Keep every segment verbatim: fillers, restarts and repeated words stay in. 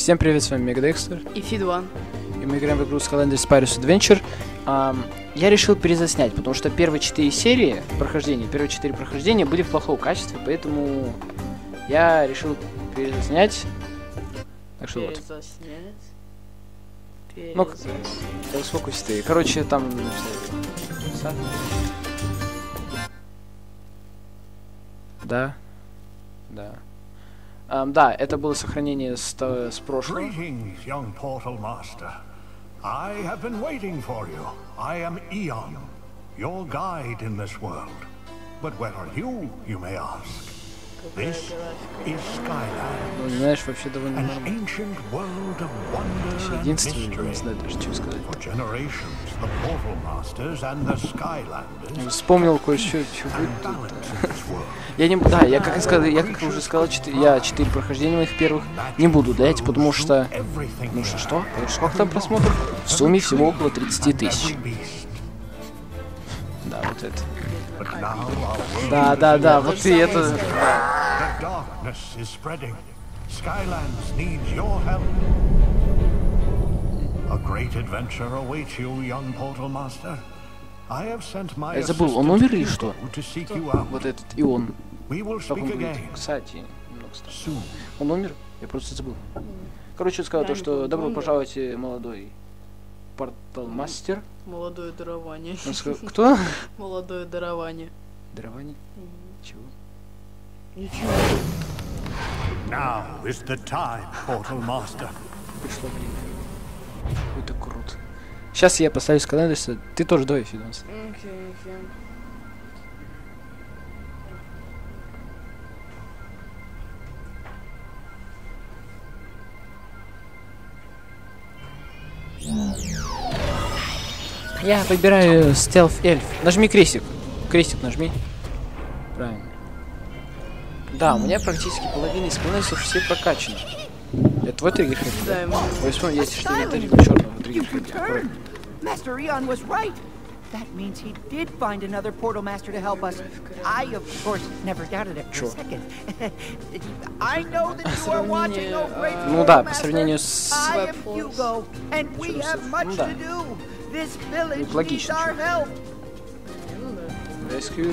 Всем привет, с вами Мегадекстер. И Фидван. И мы играем в игру Skylanders Spyro's Adventure. Um, я решил перезаснять, потому что первые четыре серии прохождения, первые четыре прохождения были в плохом качестве, поэтому я решил перезаснять. Так что вот. Ну, сфокус ты. Короче, там... Да. Да. Um, да, это было сохранение с, с прошлого. Greetings, young Portal Master. I have been waiting for you. I am Eon, your guide in this world. But where are you, you may ask? This is Skyland. Ну, знаешь, вообще довольно An нормально. ancient world of wonder and Единственное, не mystery. знаю даже, что сказать. For generations, the Portal Masters and the Skylanders Вспомнил кое-что, что and будет. balance in this world. Я не, да, я как и сказал, я как уже сказал, четыре, я четыре прохождения моих первых не буду удалять, потому что, ну что, что? Сколько там просмотров? В сумме всего около тридцати тысяч. Да, вот это. Да, да, да, вот и это. The darkness is spreading. Skylands needs your help. A great adventure awaits you, young Portal Master. I have sent my Я забыл, он умер или что? to seek you out. Вот этот, и он. We will Как он speak будет? again Кстати, немного странно. soon. Он умер? Я просто забыл. Короче, он сказал то, что добро пожаловать, молодой портал-мастер. Молодое дарование. Он сказал, кто? Молодое дарование. Дарование? Чего? Ничего. Now is the time, Portal Master. Пришло время. Это круто. Сейчас я поставлю Skylanders, ты тоже давай, Фидонс. Окей, окей. Я выбираю Stealth Elf. Нажми крестик. Крестик нажми. Правильно. Да, у меня практически половина Skylanders все прокачаны. Это твой триггер? Да, ему. Ой, вспомни, я тебе инвентарь черного You've триггер. returned! Master Eon was right! That means he did find another Portal Master to help us. I, of course, never doubted it for a Sure. second. I know that you are watching, oh great Ну Portal да, по Master. сравнению с... I am Hugo, and we have much Ну да. to do. This village needs логично, our help. Rescue...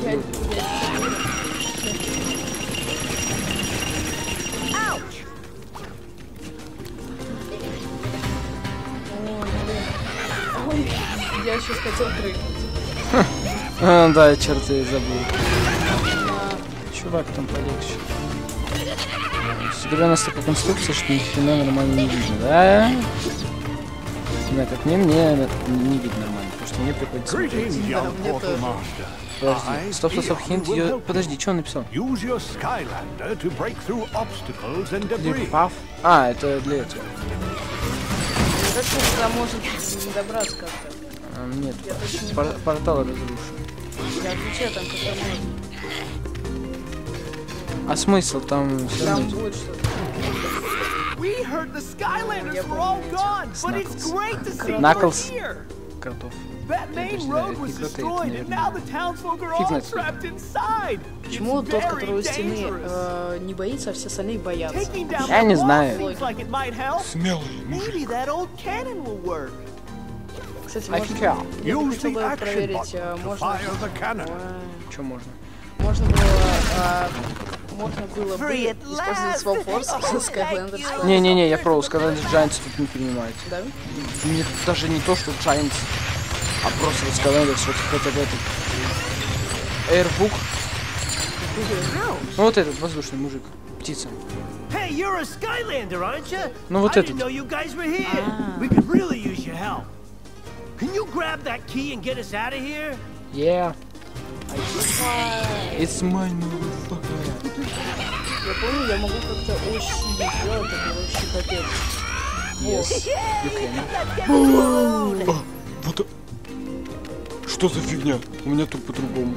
Ouch! Ой, я сейчас хотел прыгнуть. А, да, черт, я забыл. Чувак там полегче. Собираю нас такая конструкция, что ни хрена нормально не видно, да? Не знаю, как мне, мне не видно нормально, потому что мне приходится... Greetings, young мне Portal тоже. Master. Подожди, стоп, стоп, стоп, Eon, хинт, will я... help подожди, что он написал? Use your Skylander to break through obstacles and debris. Паф? А, это для этого. Как же туда может добраться как-то? А, нет, Я точно не пор знаю. портал разрушен. Я отвечаю, там как-то можно. А смысл там все Там равно... будет что-то. We heard the Skylanders were all gone, but it's great to see you Knuckles. here. Кротов. That Я main даже не знаю, road was это не кротает, destroyed, and now the наверное. townsfolk are Фиг all знает, кто. trapped inside. Почему It's тот, very который у стены, dangerous. э, не боится, а все остальные боятся? Taking down Я the не wall знаю. seems like it might help. Maybe that old cannon will work. Кстати, I можно... can count. Я бы Use хотел the бы action проверить, button э, to можно... fire the cannon. Ой, Что можно? можно было... а, можно было бы Free at использовать last. свалфорс Oh, с Skylanders. thank you. Не-не-не, я пробовал, сказать, Giants тут не принимает. Да? Нет, даже не то, что Giants, а просто вот Skylanders, вот хотя бы этот... Airbook. Ну вот этот воздушный мужик, птица. Hey, you're a Skylander, aren't you? Ну вот I этот. didn't know you guys were here. We could really use your help. Can you grab that key and get us out of here? Yeah. It's mine, motherfucker. Я помню, я могу как-то очень сделать, это вообще капец. Yes, you can. А, вот... Что за фигня? У меня тут по-другому.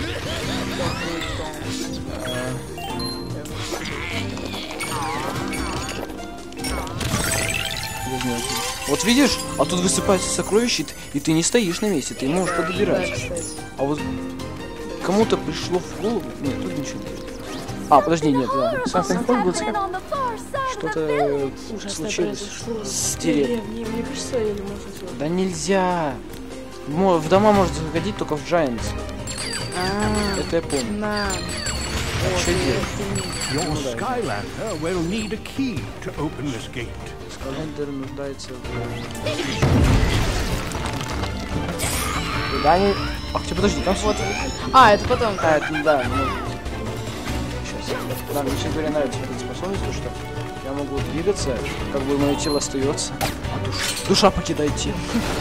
Вот видишь, а тут высыпается сокровище, и ты, и ты не стоишь на месте, ты можешь подобирать. Да, кстати. А вот кому-то пришло в голову... Нет, тут ничего нет. А, подожди, нет, да. Something horrible. Что-то Ужасное случилось произошло с в деревней. деревне. Мне кажется, я не можно сделать. Да нельзя. Мо- В дома может заходить только в Giants. А, Это я помню. на. А что делать? Your Skylander will need a key to open this gate. Скайлендер нуждается в... Да, не... Ах, ты подожди, там... Вот. А, это потом. А, это, да, ну... Сейчас. Да, мне, честно говоря, нравится эта способность, потому что я могу двигаться, как бы мое тело остается, а душ... душа покидает тело.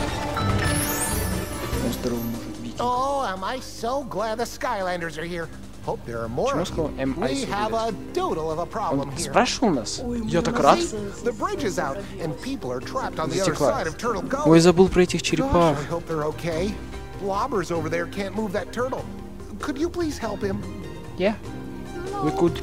Он здорово может бить. Oh, am I so glad the Skylanders are here. Hope there are more Почему of сказал you. Am I We so have glad? a doodle of a problem Он here. спрашивал нас? Ой, Я мы так на рад. нас- The bridge is out, and people are trapped on the other Затекла. side of Turtle Gully. Ой, забыл про этих Gosh, черепах. I hope they're okay. Blobbers over there can't move that turtle. Could you please help him? Yeah, we could.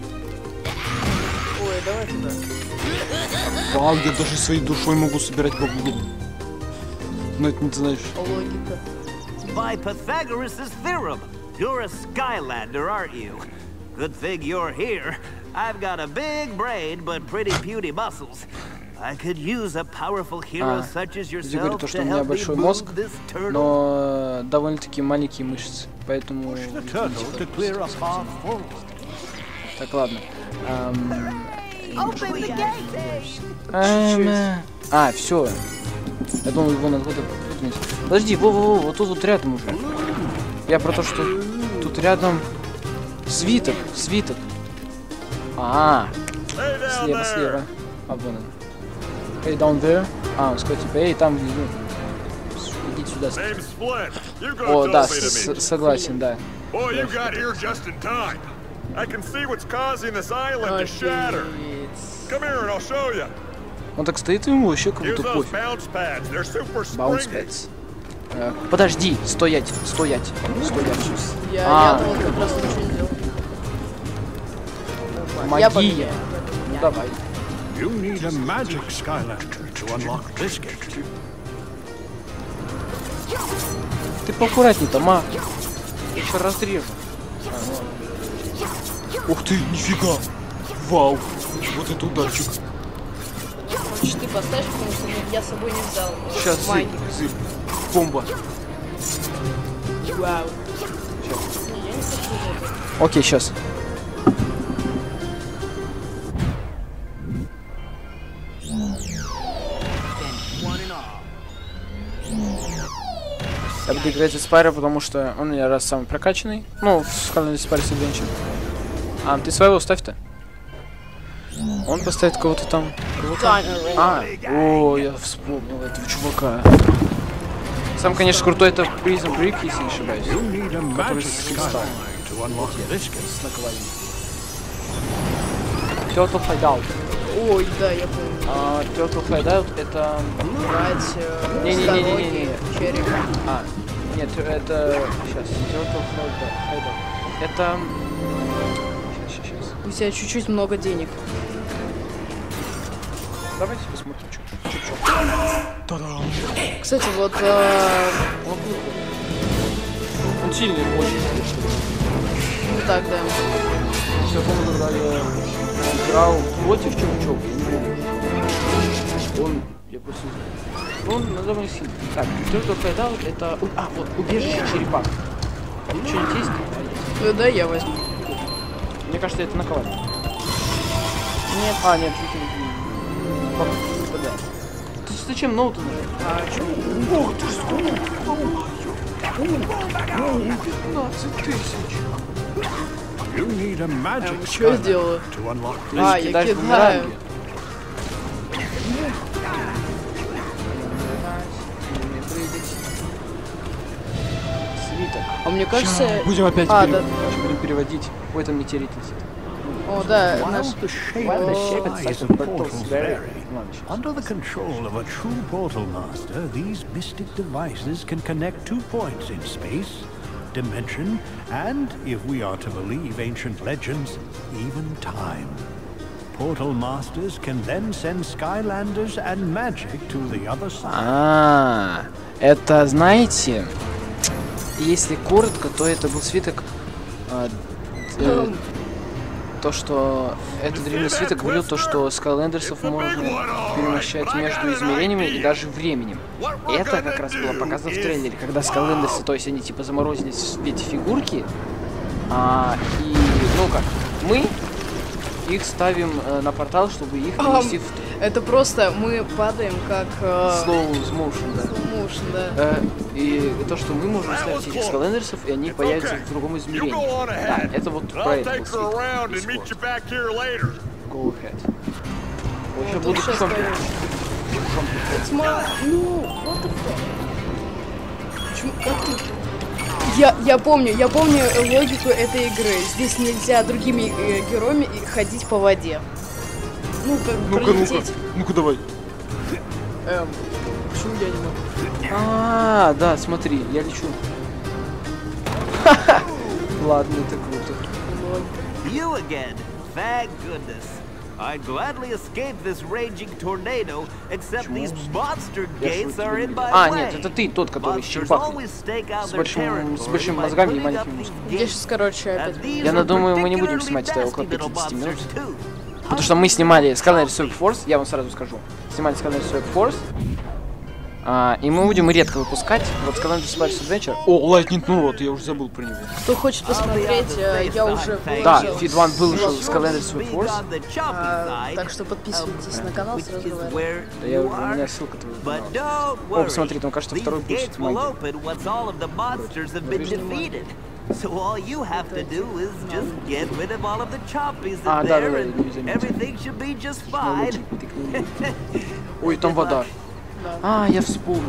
Ой, давай туда. Вау, я даже своей душой могу собирать бабу. Ну это не знаешь. Логика. By Pythagoras' theorem, you're a Skylander, aren't you? Good thing you're here. I've got a big brain, but pretty puny muscles. I could use a powerful hero А, such as люди говорят, yourself то, что to у меня help me большой мозг, move this turtle. но довольно-таки маленькие мышцы, поэтому... The turtle to clear up our full. Так, ладно. Ам, Open the gate! ам, А, все. Я думал, его надо куда-то выдвинуть. Подожди, во-во-во, вот тут вот рядом уже. Я про то, что тут рядом свиток, свиток. А, слева, слева. А, вон он. Hey, down there. А, он сказал тебе, эй, там внизу. Иди сюда. О, да, с- согласен, да. Boy, you got here just in time. I can see what's causing this island to shatter. Come here and I'll show you. Он так стоит, ему вообще как Use будто those пофиг. bounce pads. They're super Bounce springy. pads. Э, Подожди, стоять, стоять, стоять. Я, А. я вот как раз ничего не делал. Я Магия. поменяю. Ну давай. You need a magic Skylander to unlock this gate. Ты поаккуратней там, а. Я еще разрежу. Ух ты, нифига. Вау. Вот это ударчик. Хочешь ты поставишь, потому что ну, я с собой не взял. Сейчас, зып, Магию. зып. Бомба. Вау. Не, я не хочу это. Окей, сейчас. Я буду играть за Спайра, потому что он у меня раз самый прокачанный. Ну, в Skylanders Spyro's Adventure. А, ты своего ставь-то. Он поставит кого-то там. Кого-то. А, о, я вспомнил этого чувака. Сам, конечно, крутой это Prison Break, если не ошибаюсь. You need a Который magic с кристаллом. Skylander to unlock this gate. С наковальней. Turtle Hideout. Ой, да, я помню. А, Turtle Hideout это... Брать э, Не-не-не-не-не-не. станоки, череп. А, нет, это... Сейчас, Turtle Hideout. Это... Сейчас, сейчас, сейчас. У тебя чуть-чуть много денег. Давайте посмотрим, что что. Та-дам! Кстати, вот э, Он крутой. Он сильный, очень сильный. ну так, да. Я помню, когда я играл против чувачок, я не помню. Он, я просто... Он довольно сильный. Так, Turtle Hideout это... у- А, вот, убежище черепах. Что-нибудь есть? Ну, да, я возьму. Мне кажется, это наковальня. Нет. А, нет, это... Да. Ты зачем ноуты нажать? А, чё? Ох ты что? пятнадцать тысяч. You need a magic Эм, что я Skylander сделаю? to unlock А, this я Кидаешь кидаю. бумеранги. Свиток. А мне кажется... Будем опять А, пере- да. будем переводить. Ой, там метеорит летит. О, да, наш... While the shape While the and shape and size size of of portals portals vary. vary, Ладно, щас. under the control of a true portal master, these mystic devices can connect two points in space, dimension, and, if we are to believe ancient legends, even time. Portal masters can then send Skylanders and magic to the other side. А, это, знаете, если коротко, то это был свиток а, э, то, что этот древний свиток говорил то, что Скайлендерсов можно перемещать между измерениями и даже временем. И это как раз было показано в трейлере, когда Скайлендерсы, то есть они типа заморозились в эти фигурки, а, и, ну как, мы их ставим э, на портал, чтобы их перенести А, в... это просто мы падаем как... Э... Slow motion, да. Slow motion, да. Э, и то, что мы можем ставить этих Скайлендерсов, и они появятся в другом измерении. Да, это вот про это был свиток. Go ahead. Ой, я буду сейчас чемпион. появится. Сма... Ну, what the fuck? Почему? Как ты? Я, я помню, я помню логику этой игры. Здесь нельзя другими э, героями ходить по воде. Ну, как Ну-ка, пролететь. ну-ка, ну-ка давай. Эм, почему я не могу? А, да, смотри, я лечу. Ладно, это круто. You again. Thank goodness. I'd gladly escape this raging tornado, except these monster gates are in my А, way. нет, это ты тот, который с Monsters черепахой. always stake out С their большим, с territory большими by мозгами и putting up маленькими these мускулами. Я сейчас, короче, And опять... these Я are думаю, мы не будем particularly снимать это около nasty little пятидесяти минут. monsters, too. Потому что мы снимали Skylanders Super Force, я вам сразу скажу. Снимали Skylanders Super Force. А, и мы будем редко выпускать. Вот Skylanders Spiders Adventure. О, Lightning Node, я уже забыл про него. Кто хочет посмотреть, э, я уже Да, выложил. Feed One выложил Skylanders Super Force. А, так что подписывайтесь на канал, сразу говорю. Да я, у меня ссылка твоя. О, посмотри, там, кажется, второй путь в магии. So all you have to do is just get rid of all of the chompies in А, да, да, there, да, and не заметил. everything should be just fine. Ой, там вода. А, я вспомнил.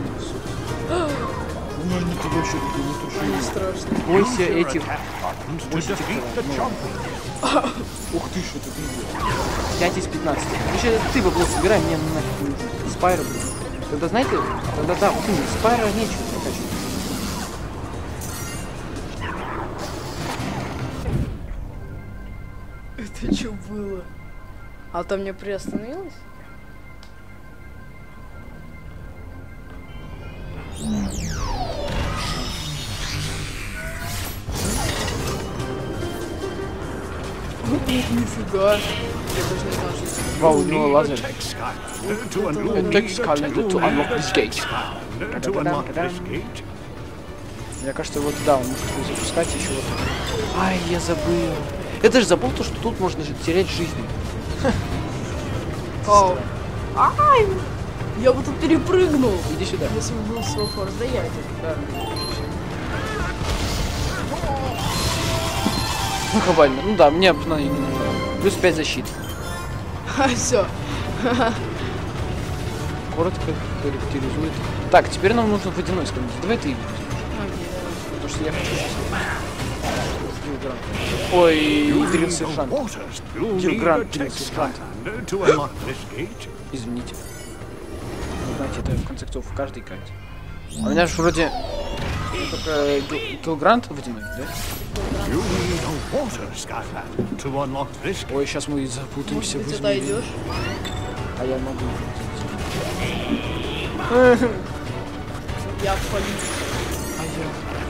Ой, нифига себе, не Не туши. страшно. Бойся этих... To Бойся defeat этих... the chompies. Ух ты, что ты делаешь? пять из пятнадцати. Короче, ты бабло собирай, мне нафиг не нужен. Спайра, блин. Тогда, знаете, тогда да, вот именно, Спайра нечего прокачивать. Это что было? А там не приостановилось? Нифига. Я даже не знал, что это. Вау, у него лазер. Take Skylander to unlock It takes Skylander to unlock this gate. Skylander to unlock this gate. Мне кажется, вот да, он может его запускать еще вот. Ай, я забыл. Я даже забыл то, что тут можно же терять жизни. Оу. Ай! Я бы тут перепрыгнул. Иди сюда. Если бы был свой форс, да я это. Да. Ну, хабально. Ну да, мне ну, именно плюс пять защиты. А, все. Коротко характеризует. Так, теперь нам нужно водяной скамейки. Давай ты его. Потому что я хочу сейчас. Ой, дрил сержант. Waters, you'll need Гилгрант, to дрил take сержант. Skylander to unlock this gate. Извините. Вы знаете, это в конце концов в каждой карте. А у меня же вроде только Гилгрант водяной, да? You need a water Skylander to unlock this gate. Ой, сейчас мы запутаемся Может в быть, измерении. отойдешь? А я могу. Я в полиции. А я...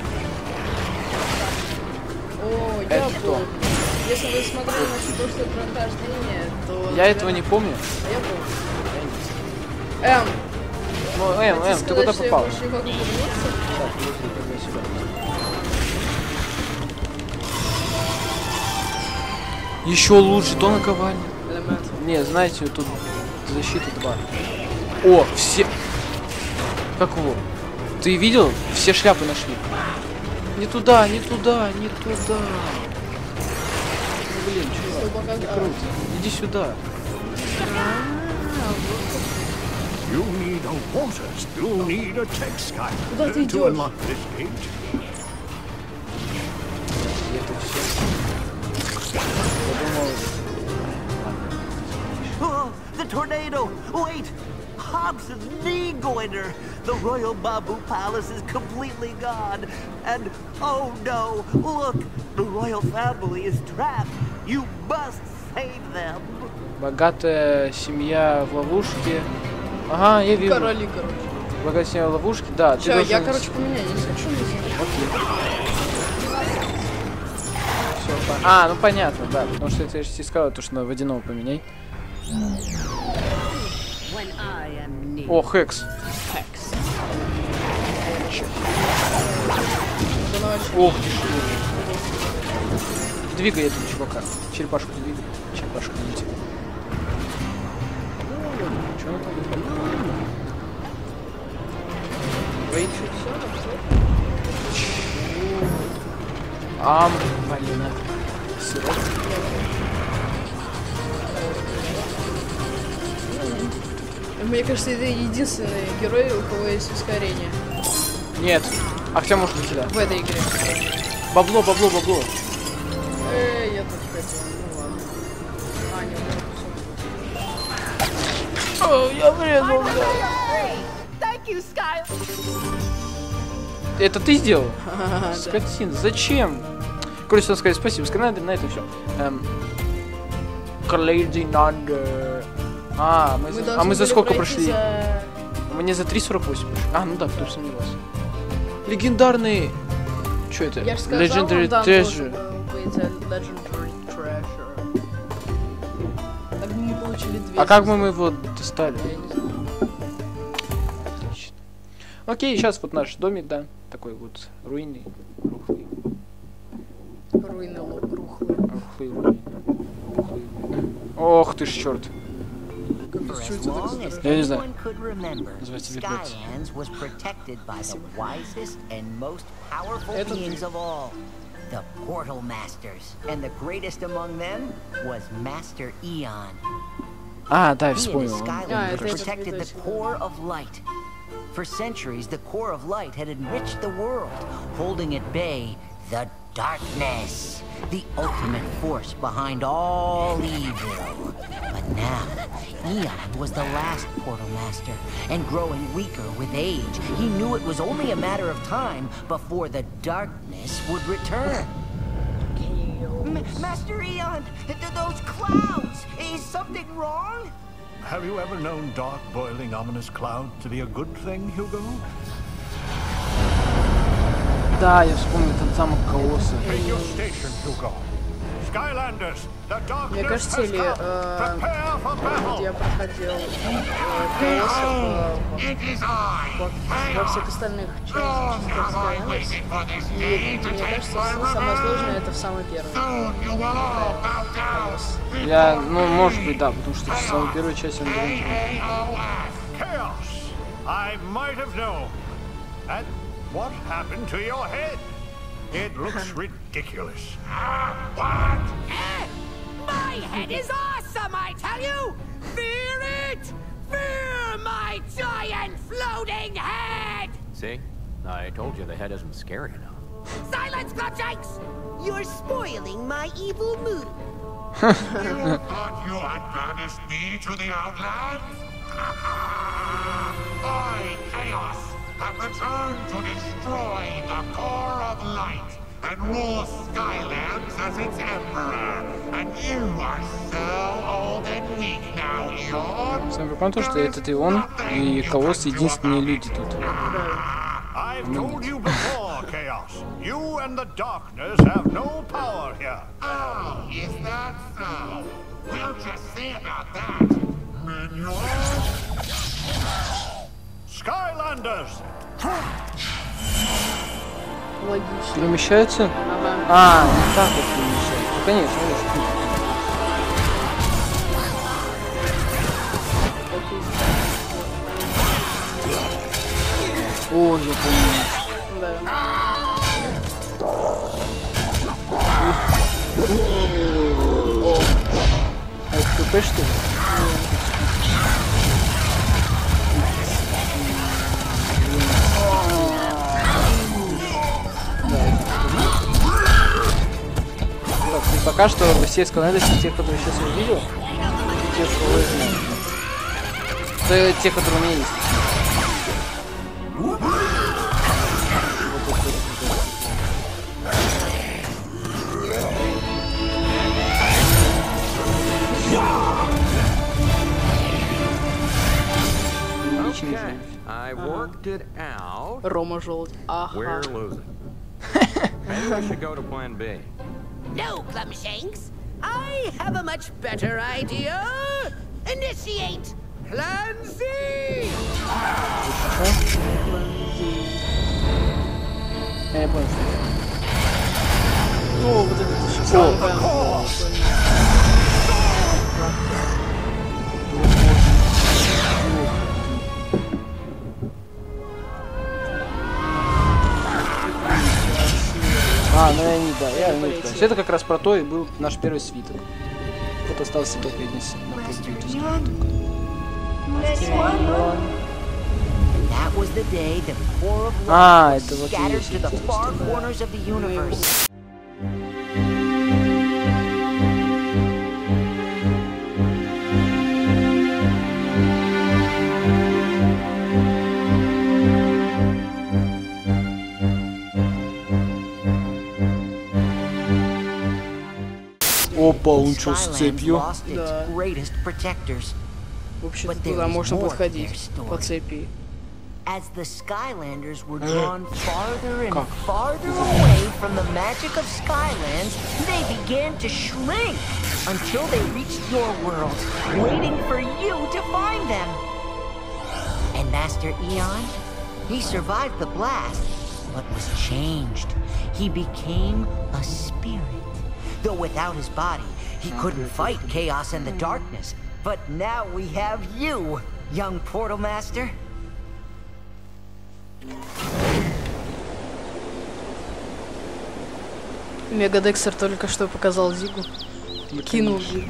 О, Это я кто? помню. Если вы смотрели наше прошлое прохождение, то... Я этого не помню. А я помню. Эм, Ну, Эм, Эм, ты сказать, куда что я попал? больше не могу вернуться? Так, подожди, тогда сюда. Еще лучше, то наковальня. Элемент. Не, знаете, тут защита два. О, все... Как его? Ты видел? Все шляпы нашли. Не туда, не туда, не туда. Ну, блин, чувак, Пока- не а, круто. Иди сюда. You need a water. You'll need a tech Куда ты Skylander to идешь? unlock this gate. И это все. Я думал... Oh, the tornado! Wait! Hobson's knee goiter! The Royal Babu Palace is completely gone. And, oh no, look! The royal family is trapped. You must save them. Богатая семья в ловушке. Ага, я вижу. Короли, короче. Богатая семья в ловушке, да. Все, ты я, должен- короче, поменяю. Я не хочу не знаю. Окей. Все, А, ну понятно, да, потому что я тебе сказал, то, что на водяного поменяй. О, Хекс. Ох ты ж. Двигай этого чувака. Черепашку двигай. Черепашку двигай. Что он там делает? Ам, малина. Сироп. Мне кажется, это единственный герой, у кого есть ускорение. Нет. А хотя может быть, да. В этой игре. Бабло, бабло, бабло. Эй, я тоже хотел. Ну ладно. А, нет, О, я врезал, да. Это ты сделал? Скотин, зачем? Короче, надо сказать спасибо. Сказать на это все. Crazy Number. А, мы, мы, за... а мы за сколько прошли? За... Мы не за три сорок восемь прошли. А, ну да, кто бы сомневался. Легендарный... Что это? Я же сказал, Legendary там Treasure. Legendary Treasure. Так бы мы получили две. А как бы мы его достали? Я не знаю. Отлично. Окей, сейчас вот наш домик, да. Такой вот руинный, рухлый. Руины рухлые. Рухлый, руины. Рухлый. Ох ты ж черт. Я не знаю. Называется вертолет. Это ты. The Portal Masters, and the greatest among them was Master Eon. А, да, я He and his вспомнил. Skylanders protected the core of light. For centuries, the core of light had enriched the world, holding at bay the darkness, the ultimate force behind all evil. But now, Eon was the last Portal Master, and growing weaker with age, he knew it was only a matter of time before the darkness would return. M Master Eon, th those clouds, is something wrong? Have you ever known dark, boiling, ominous cloud to be a good thing, Hugo? Да, я вспомнил этот замок колосса. Take your station, Hugo. Skylanders, the Мне darkness кажется, has или come. э, Prepare for вот battle. я проходил э, колоссов э, во, во всех остальных частях Skylanders. И мне кажется, самое сложное это в самый первый. Колосс. Я, ну, может быть, да, потому что в самой первой части он довольно. Chaos! I might have known. And what happened to your head? It looks ridiculous. What? My head is awesome, I tell you! Fear it! Fear my giant floating head! See? I told you the head isn't scary enough. Silence, Glutchakes! You're spoiling my evil mood. You thought you had banished me to the Outlands? I, Chaos, have returned to destroy the core of light and rule Skylands as its emperor. And you are so old and weak now, Eon. Самое прикольное то, что этот и он, и колосс единственные люди тут. I've told you before, Chaos. You and the darkness have no power here. Oh, is that so? We'll just see about that. Minion? Skylanders! Логично. Перемещаются? Ага. А, не так вот перемещаются. Ну, конечно, конечно. О, я помню. Да. А это КП, что ли? Так, и пока что все Skylanders, тех, которые сейчас я видел, те, что вы знаете. Это те, которые у меня есть. Okay, I worked it out. Рома желтый. Ага. We're losing. Maybe we should go to plan B. No, Plumshanks. I have a much better idea. Initiate Plan Z. Я понял. О, вот это сейчас. А, ну я не, да, я не знаю. Это как раз про то и был наш первый свиток. Вот остался последний свиток. А, это вот и есть. Опа, он что, с цепью? Да. Вообще-то туда можно подходить по цепи. As the Skylanders were drawn farther and farther away from the magic of Skylands, they began to shrink until they reached your world, waiting for you to find them. And Master Eon, he survived the blast, but was changed. He became a spirit. Though without his body, he couldn't fight chaos and the darkness. But now we have you, young Portal Master. Мега Декстер только что показал Зигу. Кинул Зигу.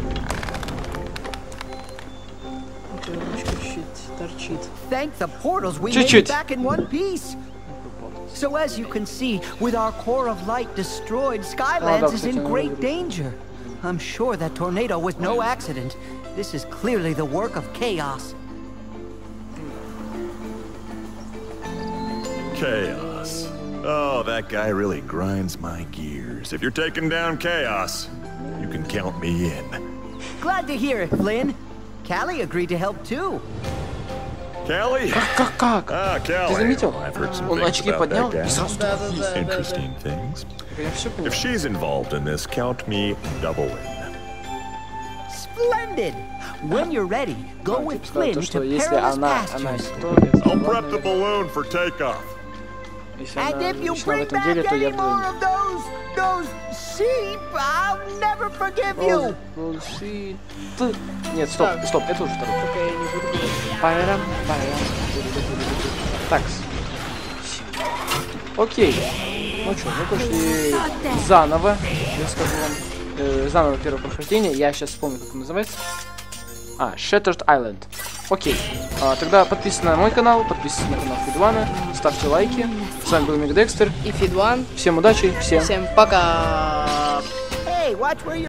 Торчит. Thank the portals we made it back in one piece. So as you can see, with our core of light destroyed, Skylands is in great danger. I'm sure that tornado was no accident. This is clearly the work of chaos. Chaos. Oh, that guy really grinds my gears. If you're taking down Chaos, you can count me in. Glad to hear it, Flynn. Callie agreed to help too. Callie? Как, как, как? Ah, Callie. Ты заметил? I've heard some Он things очки about поднял that и guy. сразу такой. Interesting things. Я все понял. If she's involved in this, count me double in. Splendid! When you're ready, go with Flynn to perilous pastures. I'll prep the balloon for takeoff. And if you bring back any more of those, those sheep, I'll never forgive you. Нет, стоп, стоп, это уже второй. Парам, парам. Так. Окей. Ну что, мы пошли заново. Я скажу вам. Э, заново первое прохождение. Я сейчас вспомню, как он называется. А, Shattered Island. Окей. А, тогда подписывайтесь на мой канал, подписывайтесь на канал Фидвана, ставьте лайки. С вами был Мега Декстер и Фидван. Всем удачи, всем, всем пока. Hey, watch where you